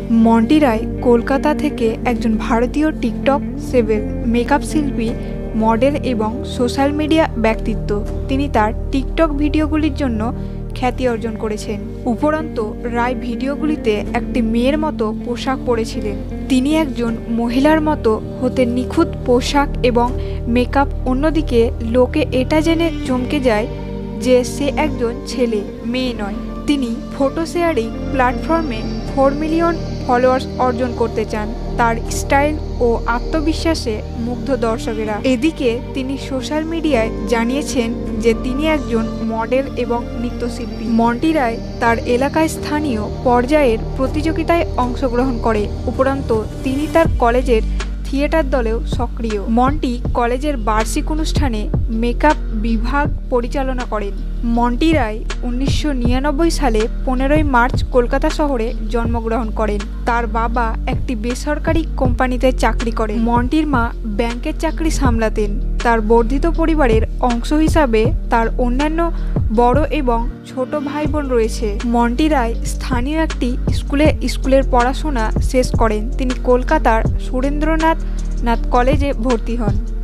মন্টি রায় কলকাতা থেকে একজন ভারতীয় টিকটক সেলেব, মেকআপ শিল্পী, মডেল এবং সোশ্যাল মিডিয়া ব্যক্তিত্ব। তিনি তার টিকটক ভিডিওগুলির জন্য খ্যাতি অর্জন করেছেন। উপরন্তু রায় ভিডিওগুলিতে একটি মেয়ের মতো পোশাক পরেছিলেন। তিনি একজন মহিলার মতো হতে নিখুঁত পোশাক এবং মেকআপ। অন্যদিকে লোকে এটা জেনে চমকে যায় যে সে একজন ছেলে, মেয়ে নয়। তিনি ফটো শেয়ারিং প্ল্যাটফর্মে 4 মিলিয়ন ফলোয়ার্স অর্জন করতে চান। তার স্টাইল ও আত্মবিশ্বাসে মুগ্ধ দর্শকেরা। এদিকে তিনি সোশ্যাল মিডিয়ায় জানিয়েছেন যে তিনি একজন মডেল এবং নৃত্যশিল্পী। মন্টি রায় তার এলাকায় স্থানীয় পর্যায়ের প্রতিযোগিতায় অংশগ্রহণ করে। উপরন্তু তিনি তার কলেজের থিয়েটার দলেও সক্রিয়। মন্টি কলেজের বার্ষিক অনুষ্ঠানে মেকআপ বিভাগ পরিচালনা করেন। মন্টি রায় 1999 সালে 15 মার্চ কলকাতা শহরে জন্মগ্রহণ করেন। তার বাবা একটি বেসরকারি কোম্পানিতে চাকরি করেন। মন্টির মা ব্যাংকের চাকরি সামলাতেন। তার বর্ধিত পরিবারের অংশ হিসাবে তার অন্যান্য বড় এবং ছোট ভাই বোন রয়েছে। মন্টি রায় স্থানীয় একটি স্কুলের পড়াশোনা শেষ করেন। তিনি কলকাতার সুরেন্দ্রনাথ কলেজে ভর্তি হন।